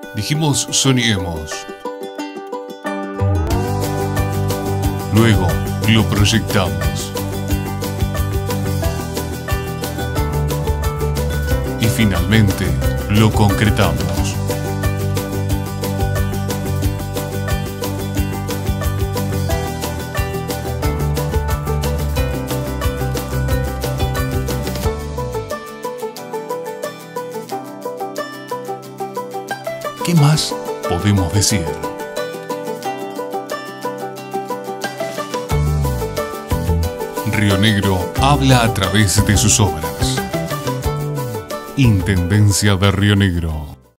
Dijimos soñemos. Luego lo proyectamos. Y finalmente lo concretamos. ¿Qué más podemos decir? Río Negro habla a través de sus obras. Intendencia de Río Negro.